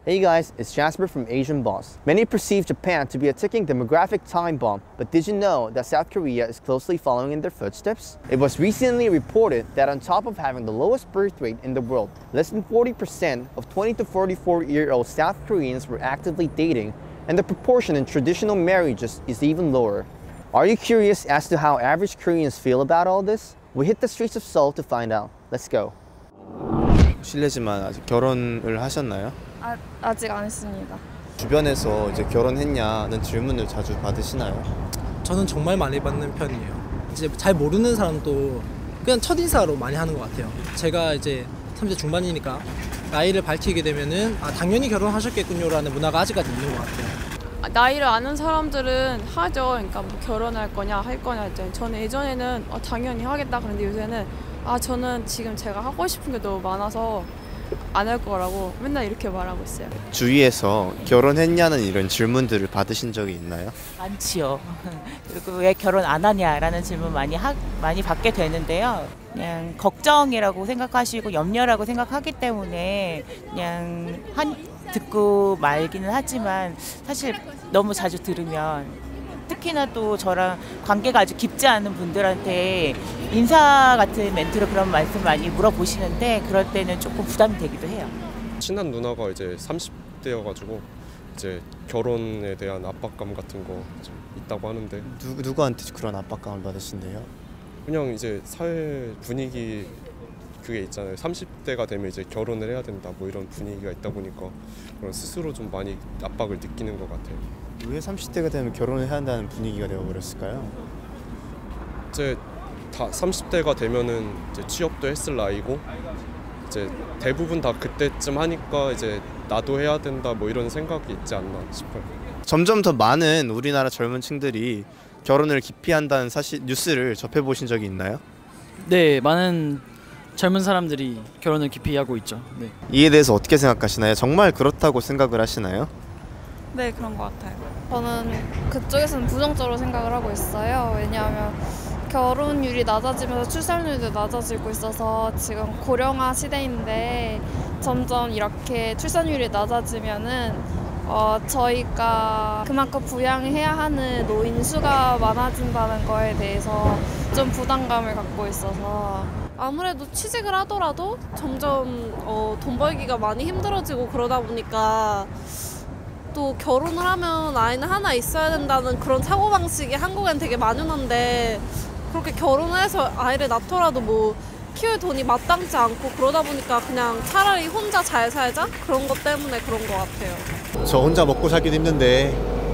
Hey guys, it's Jasper from Asian Boss. Many perceive Japan to be a ticking demographic time bomb, but did you know that South Korea is closely following in their footsteps? It was recently reported that on top of having the lowest birth rate in the world, less than 40% of 20 to 44-year-old South Koreans were actively dating, and the proportion in traditional marriages is even lower. Are you curious as to how average Koreans feel about all this? We hit the streets of Seoul to find out. Let's go. 실례지만 아직 결혼을 하셨나요? 아직 안 했습니다. 주변에서 이제 결혼했냐는 질문을 자주 받으시나요? 저는 정말 많이 받는 편이에요. 이제 잘 모르는 사람도 그냥 첫인사로 많이 하는 것 같아요. 제가 이제 30대 중반이니까 나이를 밝히게 되면은 당연히 결혼하셨겠군요라는 문화가 아직까지 있는 것 같아요. 나이를 아는 사람들은 하죠. 그러니까 뭐 결혼할 거냐 할 거냐 했잖아요. 저는 예전에는 당연히 하겠다 그런데 요새는 저는 지금 제가 하고 싶은 게 너무 많아서 안 할 거라고 맨날 이렇게 말하고 있어요. 주위에서 결혼했냐는 이런 질문들을 받으신 적이 있나요? 많지요. 그리고 왜 결혼 안 하냐라는 질문 많이 받게 되는데요. 그냥 걱정이라고 생각하시고 염려라고 생각하기 때문에 그냥 듣고 말기는 하지만 사실 너무 자주 들으면 특히나 또 저랑 관계가 아주 깊지 않은 분들한테 인사 같은 멘트로 그런 말씀 많이 물어보시는데 그럴 때는 조금 부담이 되기도 해요. 친한 누나가 이제 30대여가지고 이제 결혼에 대한 압박감 같은 거 좀 있다고 하는데 누구한테 그런 압박감을 받으신대요? 그냥 이제 사회 분위기 그게 있잖아요. 30대가 되면 이제 결혼을 해야 된다 뭐 이런 분위기가 있다 보니까 그런 스스로 좀 많이 압박을 느끼는 것 같아요. 왜 30대가 되면 결혼을 해야 한다는 분위기가 되어버렸을까요? 이제 다 30대가 되면은 이제 취업도 했을 나이고 이제 대부분 다 그때쯤 하니까 이제 나도 해야 된다 뭐 이런 생각이 있지 않나 싶어요. 점점 더 많은 우리나라 젊은 층들이 결혼을 기피한다는 뉴스를 접해보신 적이 있나요? 네, 많은 젊은 사람들이 결혼을 기피하고 있죠. 네. 이에 대해서 어떻게 생각하시나요? 정말 그렇다고 생각을 하시나요? 네, 그런 것 같아요. 저는 그쪽에서는 부정적으로 생각을 하고 있어요. 왜냐하면 결혼율이 낮아지면서 출산율도 낮아지고 있어서 지금 고령화 시대인데 점점 이렇게 출산율이 낮아지면은 저희가 그만큼 부양해야 하는 노인 수가 많아진다는 거에 대해서 좀 부담감을 갖고 있어서 아무래도 취직을 하더라도 점점 돈 벌기가 많이 힘들어지고 그러다 보니까 또 결혼을 하면 아이는 하나 있어야 된다는 그런 사고방식이 한국엔 되게 만연한데 그렇게 결혼을 해서 아이를 낳더라도 뭐 키울 돈이 마땅치 않고 그러다 보니까 그냥 차라리 혼자 잘 살자? 그런 것 때문에 그런 것 같아요. 저 혼자 먹고 살기도 힘든데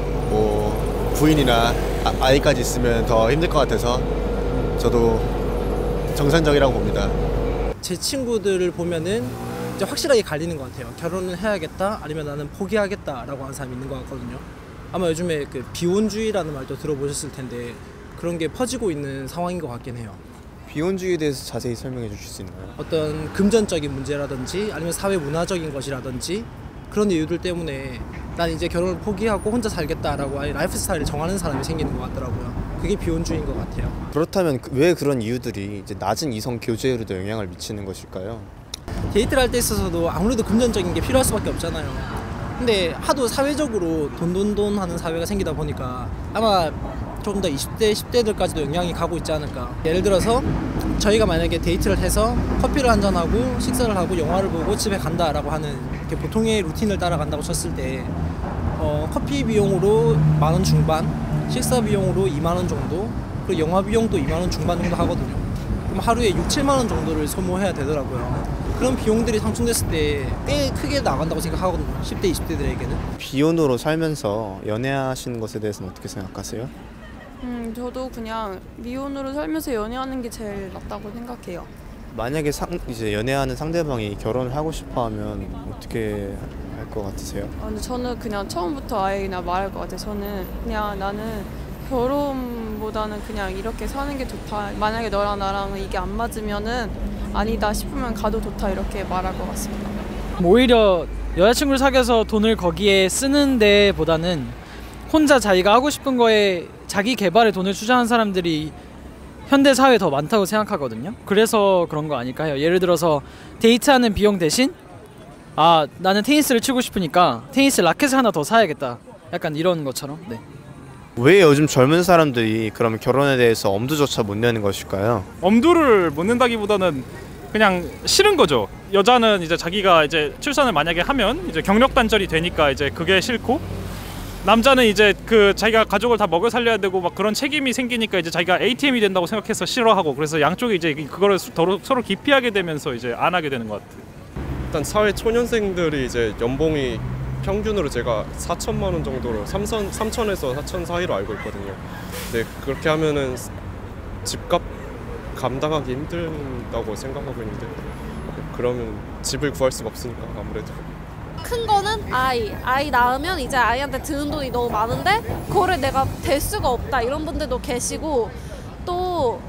뭐 부인이나 아이까지 있으면 더 힘들 것 같아서 저도 정상적이라고 봅니다. 제 친구들을 보면은 이제 확실하게 갈리는 것 같아요. 결혼을 해야겠다 아니면 나는 포기하겠다라고 하는 사람이 있는 것 같거든요. 아마 요즘에 그 비혼주의라는 말도 들어보셨을 텐데 그런 게 퍼지고 있는 상황인 것 같긴 해요. 비혼주의에 대해서 자세히 설명해 주실 수 있나요? 어떤 금전적인 문제라든지 아니면 사회 문화적인 것이라든지 그런 이유들 때문에 난 이제 결혼을 포기하고 혼자 살겠다라고 아예 라이프 스타일을 정하는 사람이 생기는 것 같더라고요. 그게 비혼주의인 것 같아요. 그렇다면 왜 그런 이유들이 이제 낮은 이성 교제에도 영향을 미치는 것일까요? 데이트를 할 때 있어서도 아무래도 금전적인 게 필요할 수밖에 없잖아요. 근데 하도 사회적으로 돈 하는 사회가 생기다 보니까 아마 좀 더 20대, 10대들까지도 영향이 가고 있지 않을까. 예를 들어서 저희가 만약에 데이트를 해서 커피를 한잔하고 식사를 하고 영화를 보고 집에 간다라고 하는 이렇게 보통의 루틴을 따라간다고 쳤을 때 커피 비용으로 10,000원 중반, 식사 비용으로 20,000원 정도, 그리고 영화 비용도 20,000원 중반 정도 하거든요. 그럼 하루에 6, 7만 원 정도를 소모해야 되더라고요. 그런 비용들이 상충됐을 때 꽤 크게 나간다고 생각하거든요. 10대, 20대들에게는. 비혼으로 살면서 연애하시는 것에 대해서는 어떻게 생각하세요? 저도 그냥 미혼으로 살면서 연애하는 게 제일 낫다고 생각해요. 만약에 이제 연애하는 상대방이 결혼을 하고 싶어하면 어떻게 할 것 같으세요? 근데 저는 그냥 처음부터 아예 그냥 말할 것 같아요. 저는 그냥 나는 결혼보다는 그냥 이렇게 사는 게 좋다. 만약에 너랑 나랑 이게 안 맞으면은 아니다 싶으면 가도 좋다 이렇게 말할 것 같습니다. 오히려 여자친구를 사귀어서 돈을 거기에 쓰는 데보다는 혼자 자기가 하고 싶은 거에 자기 개발에 돈을 투자한 사람들이 현대 사회에 더 많다고 생각하거든요. 그래서 그런 거 아닐까 해요. 예를 들어서 데이트하는 비용 대신 아 나는 테니스를 치고 싶으니까 테니스 라켓을 하나 더 사야겠다. 약간 이런 것처럼. 네. 왜 요즘 젊은 사람들이 그러면 결혼에 대해서 엄두조차 못 내는 것일까요? 엄두를 못 낸다기보다는 그냥 싫은 거죠. 여자는 이제 자기가 이제 출산을 만약에 하면 이제 경력 단절이 되니까 이제 그게 싫고, 남자는 이제 그 자기가 가족을 다 먹여 살려야 되고 막 그런 책임이 생기니까 이제 자기가 ATM이 된다고 생각해서 싫어하고, 그래서 양쪽이 이제 그거를 서로 기피하게 되면서 이제 안 하게 되는 것 같아요. 일단 사회 초년생들이 이제 연봉이 평균으로 제가 4천만 원 정도로 3천에서 4천 사이로 알고 있거든요. 근데 그렇게 하면은 집값 감당하기 힘들다고 생각하고 있는데, 그러면 집을 구할 수가 없으니까 아무래도. 큰 거는 아이 낳으면 이제 아이한테 드는 돈이 너무 많은데 그거를 내가 댈 수가 없다, 이런 분들도 계시고, 또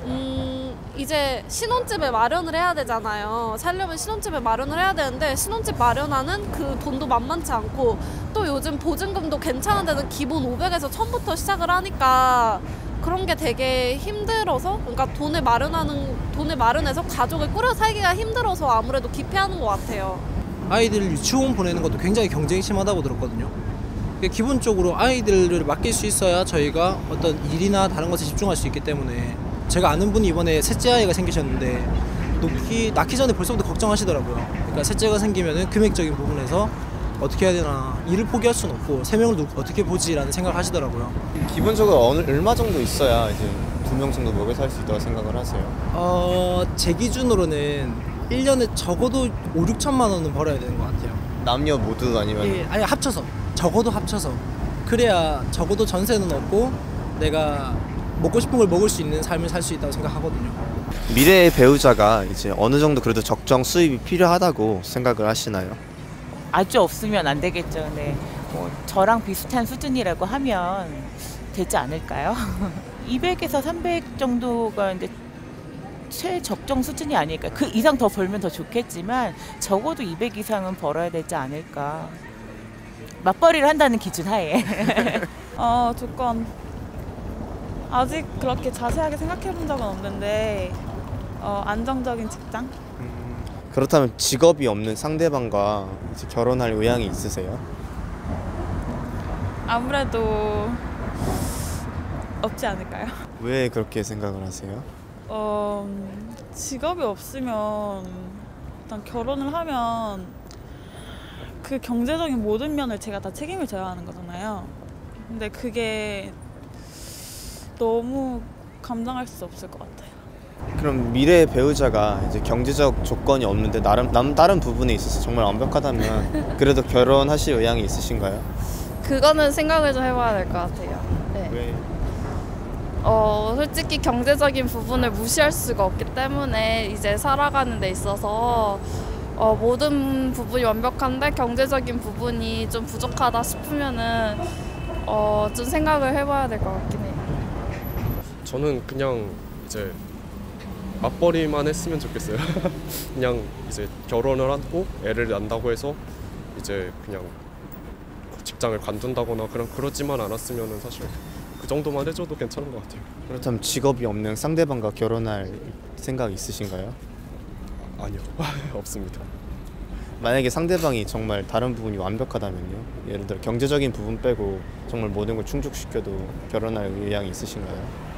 이제 신혼집을 마련을 해야 되잖아요. 살려면 신혼집을 마련을 해야 되는데 신혼집 마련하는 그 돈도 만만치 않고, 또 요즘 보증금도 괜찮은 데는 기본 500에서 1000부터 시작을 하니까 그런 게 되게 힘들어서, 그러니까 돈을 마련해서 가족을 꾸려 살기가 힘들어서 아무래도 기피하는 것 같아요. 아이들을 유치원 보내는 것도 굉장히 경쟁이 심하다고 들었거든요. 기본적으로 아이들을 맡길 수 있어야 저희가 어떤 일이나 다른 것에 집중할 수 있기 때문에, 제가 아는 분이 이번에 셋째 아이가 생기셨는데 낳기 전에 벌써부터 걱정하시더라고요. 그러니까 셋째가 생기면은 금액적인 부분에서 어떻게 해야 되나, 일을 포기할 수는 없고 세 명을 어떻게 보지라는 생각을 하시더라고요. 기본적으로 얼마 정도 있어야 이제 2명 정도 먹여 살 수 있다고 생각을 하세요? 제 기준으로는 1년에 적어도 5, 6천만 원은 벌어야 되는 것 같아요. 남녀 모두 아니면? 예, 아니 합쳐서, 적어도 합쳐서. 그래야 적어도 전세는 없고 내가 먹고 싶은 걸 먹을 수 있는 삶을 살 수 있다고 생각하거든요. 미래의 배우자가 이제 어느 정도 그래도 적정 수입이 필요하다고 생각을 하시나요? 아주 없으면 안 되겠죠. 네. 뭐 저랑 비슷한 수준이라고 하면 되지 않을까요? 200에서 300 정도가 이제 최적정 수준이 아닐까. 그 이상 더 벌면 더 좋겠지만 적어도 200 이상은 벌어야 되지 않을까. 맞벌이를 한다는 기준 하에. 조건 아직 그렇게 자세하게 생각해 본 적은 없는데 안정적인 직장? 그렇다면 직업이 없는 상대방과 이제 결혼할 의향이 있으세요? 아무래도 없지 않을까요? 왜 그렇게 생각을 하세요? 직업이 없으면 일단 결혼을 하면 그 경제적인 모든 면을 제가 다 책임을 져야 하는 거잖아요. 근데 그게 너무 감당할 수 없을 것 같아요. 그럼 미래의 배우자가 이제 경제적 조건이 없는데 다른 부분에 있어서 정말 완벽하다면 그래도 결혼하실 의향이 있으신가요? 그거는 생각을 좀 해봐야 될 것 같아요. 네. 왜? 솔직히 경제적인 부분을 무시할 수가 없기 때문에 이제 살아가는 데 있어서 모든 부분이 완벽한데 경제적인 부분이 좀 부족하다 싶으면은 좀 생각을 해봐야 될 것 같긴 해요. 저는 그냥 이제 맞벌이만 했으면 좋겠어요. 그냥 이제 결혼을 하고 애를 낳는다고 해서 이제 그냥 직장을 관둔다거나 그러지만 않았으면은 사실 그 정도만 해줘도 괜찮은 것 같아요. 그렇다면 직업이 없는 상대방과 결혼할 생각 있으신가요? 아니요. 없습니다. 만약에 상대방이 정말 다른 부분이 완벽하다면요? 예를 들어 경제적인 부분 빼고 정말 모든 걸 충족시켜도 결혼할 의향이 있으신가요?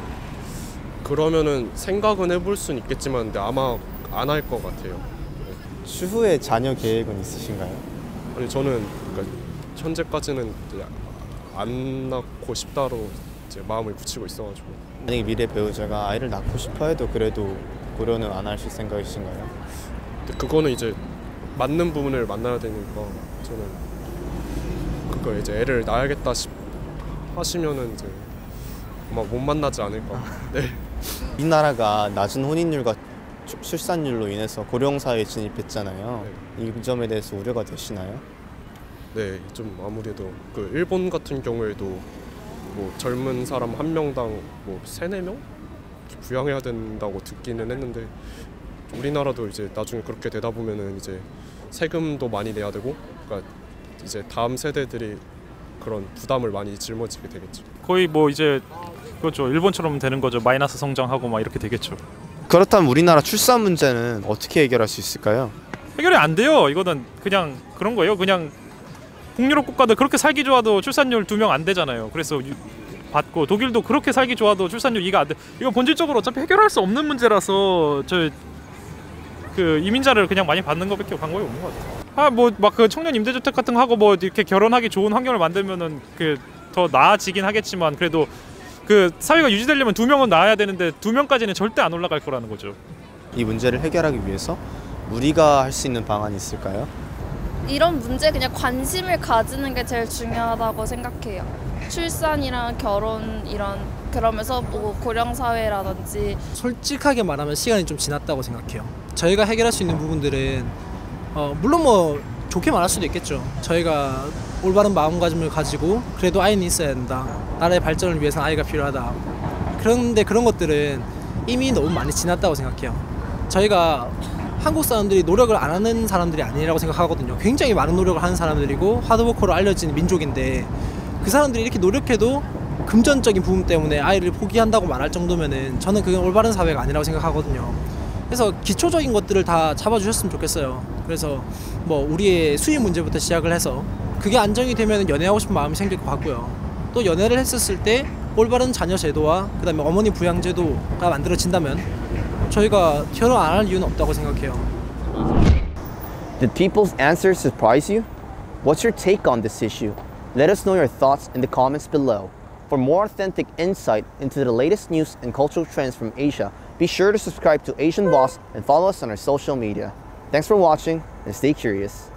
그러면은 생각은 해볼 수는 있겠지만 근데 아마 안 할 것 같아요. 추후에 자녀 계획은 있으신가요? 아니 저는 그러니까 현재까지는 안 낳고 싶다로 이제 마음을 굳히고 있어가지고. 만약에 미래 배우자가 아이를 낳고 싶어 해도 그래도 고려는 안 하실 생각이신가요? 근데 그거는 이제 맞는 부분을 만나야 되니까 저는 그거 이제 애를 낳아야겠다 하시면은 이제 아마 못 만나지 않을까. 네. 이 나라가 낮은 혼인율과 출산율로 인해서 고령사회에 진입했잖아요. 네. 이 점에 대해서 우려가 되시나요? 네, 좀 아무래도 그 일본 같은 경우에도 뭐 젊은 사람 한 명당 뭐 3-4명 부양해야 된다고 듣기는 했는데 우리나라도 이제 나중에 그렇게 되다 보면은 이제 세금도 많이 내야 되고, 그러니까 이제 다음 세대들이 그런 부담을 많이 짊어지게 되겠죠. 거의 뭐 이제 그렇죠. 일본처럼 되는 거죠. 마이너스 성장하고 막 이렇게 되겠죠. 그렇다면 우리나라 출산 문제는 어떻게 해결할 수 있을까요? 해결이 안 돼요. 이거는 그냥 그런 거예요. 그냥 북유럽 국가들 그렇게 살기 좋아도 출산율 2명 안 되잖아요. 그래서 받고 독일도 그렇게 살기 좋아도 출산율 2가 안 돼. 이거 본질적으로 어차피 해결할 수 없는 문제라서 그 이민자를 그냥 많이 받는 것밖에 방법이 없는 것 같아요. 뭐 막 그 청년 임대주택 같은 거 하고 뭐 이렇게 결혼하기 좋은 환경을 만들면은 그 더 나아지긴 하겠지만 그래도 그 사회가 유지되려면 2명은 낳아야 되는데 2명까지는 절대 안 올라갈 거라는 거죠. 이 문제를 해결하기 위해서 우리가 할 수 있는 방안이 있을까요? 이런 문제에 그냥 관심을 가지는 게 제일 중요하다고 생각해요. 출산이랑 결혼 그러면서 뭐 고령 사회라든지 솔직하게 말하면 시간이 좀 지났다고 생각해요. 저희가 해결할 수 있는 부분들은 물론 뭐 좋게 말할 수도 있겠죠. 저희가 올바른 마음가짐을 가지고 그래도 아이는 있어야 된다. 나라의 발전을 위해서는 아이가 필요하다. 그런데 그런 것들은 이미 너무 많이 지났다고 생각해요. 저희가 한국 사람들이 노력을 안 하는 사람들이 아니라고 생각하거든요. 굉장히 많은 노력을 하는 사람들이고 하드워커로 알려진 민족인데 그 사람들이 이렇게 노력해도 금전적인 부분 때문에 아이를 포기한다고 말할 정도면은 저는 그건 올바른 사회가 아니라고 생각하거든요. 그래서 기초적인 것들을 다 잡아주셨으면 좋겠어요. 그래서 뭐 우리의 수입 문제부터 시작을 해서 그게 안정이 되면 연애하고 싶은 마음이 생길 것 같고요. 또 연애를 했었을 때 올바른 자녀 제도와 그 다음에 어머니 부양 제도가 만들어진다면 저희가 결혼 안 할 이유는 없다고 생각해요. Did people's answers surprise you? What's your take on this issue? Let us know your thoughts in the comments below. For more authentic insight into the latest news and cultural trends from Asia, be sure to subscribe to Asian Boss and follow us on our social media. Thanks for watching and stay curious.